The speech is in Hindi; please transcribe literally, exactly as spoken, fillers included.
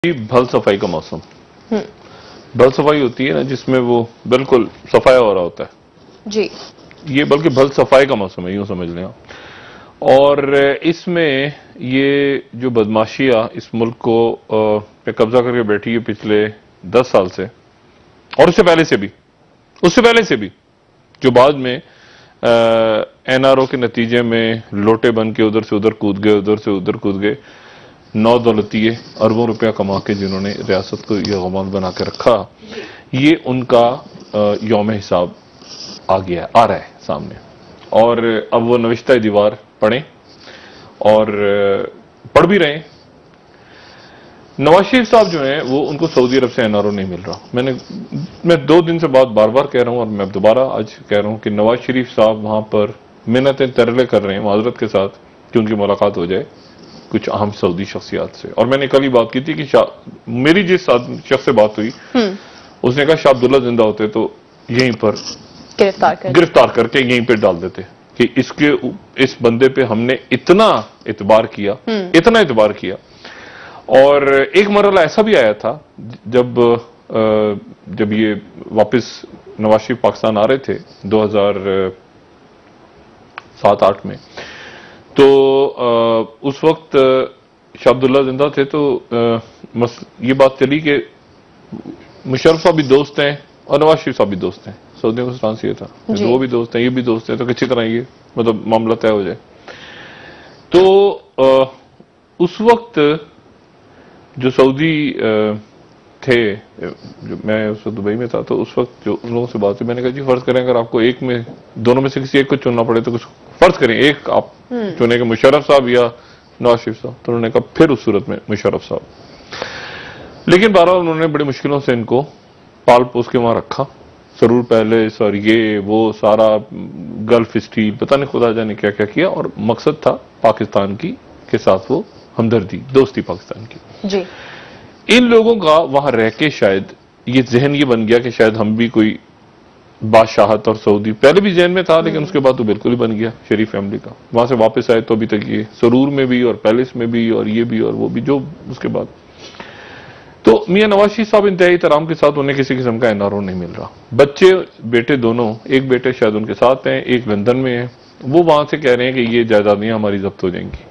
भल सफाई का मौसम। भल सफाई होती है ना जिसमें वो बिल्कुल सफाया हो रहा होता है जी। ये बल्कि भल सफाई का मौसम है, यूं समझ लें आप। और इसमें ये जो बदमाशियां इस मुल्क को पे कब्जा करके बैठी है पिछले दस साल से, और उससे पहले से भी उससे पहले से भी जो बाद में एनआरओ के नतीजे में लोटे बन के उधर से उधर कूद गए उधर से उधर कूद गए नौ दौलतिये अरबों रुपया कमा के जिन्होंने रियासत को यह गमाल बना के रखा, ये उनका यौम हिसाब आ गया आ रहा है सामने। और अब वो नविश्ता दीवार पढ़ें और पढ़ भी रहे हैं। नवाज शरीफ साहब जो हैं वो उनको सऊदी अरब से एनआरओ नहीं मिल रहा। मैंने मैं दो दिन से बात बार बार कह रहा हूं और मैं दोबारा आज कह रहा हूं कि नवाज शरीफ साहब वहां पर मिन्नतें तरले कर रहे हैं माजरत के साथ कि उनकी मुलाकात हो जाए कुछ अहम सऊदी शख्सियात से। और मैंने कल ही बात की थी कि मेरी जिस शख्स से बात हुई उसने कहा शाह अब्दुल्ला जिंदा होते तो यहीं पर गिरफ्तार कर गिरफ्तार करके यहीं पे डाल देते कि इसके इस बंदे पे हमने इतना इतबार किया इतना इतबार किया। और एक मरला ऐसा भी आया था जब जब ये वापस नवाज शरीफ पाकिस्तान आ रहे थे दो हजार सात आठ में, तो आ, उस वक्त शाह अब्दुल्ला जिंदा थे तो आ, मस, ये बात चली कि मुशर्रफ साहब भी दोस्त हैं और नवाज शरीफ साहब भी दोस्त हैं। सऊदियों का स्टांस ये था वो भी दोस्त हैं ये भी दोस्त हैं तो किसी तरह ये मतलब मामला तय हो जाए। तो आ, उस वक्त जो सऊदी आ, थे, जो मैं उस वक्त दुबई में था, तो उस वक्त जो उन लोगों से बात हुई मैंने कहा जी फर्ज करें अगर आपको एक में दोनों में से किसी एक को चुनना पड़े तो कुछ फर्ज करें एक आप चुने कि मुशर्रफ साहब या नवाज शरीफ साहब। तो उन्होंने कहा फिर उस सूरत में मुशर्रफ साहब। लेकिन बहरहाल उन्होंने बड़ी मुश्किलों से इनको पाल पोस के वहां रखा, सरूर पैलेस और ये वो सारा गल्फ स्ट्रीट पता नहीं खुदा जाने क्या क्या किया। और मकसद था पाकिस्तान की के साथ वो हमदर्दी दोस्ती पाकिस्तान की जी। इन लोगों का वहां रह के शायद ये जहन ये बन गया कि शायद हम भी कोई बादशाहत और सऊदी पहले भी जहन में था लेकिन उसके बाद तो बिल्कुल ही बन गया शरीफ फैमिली का। वहां से वापस आए तो अभी तक ये सरूर में भी और पैलेस में भी और ये भी और वो भी जो उसके बाद। तो मियां नवाज शरीफ साहब इंतहाई तराम के साथ उन्हें किसी किस्म का एनआरओ नहीं मिल रहा। बच्चे बेटे दोनों, एक बेटे शायद उनके साथ हैं एक लंदन में है, वो वहां से कह रहे हैं कि ये जायदादियां हमारी जब्त हो जाएंगी।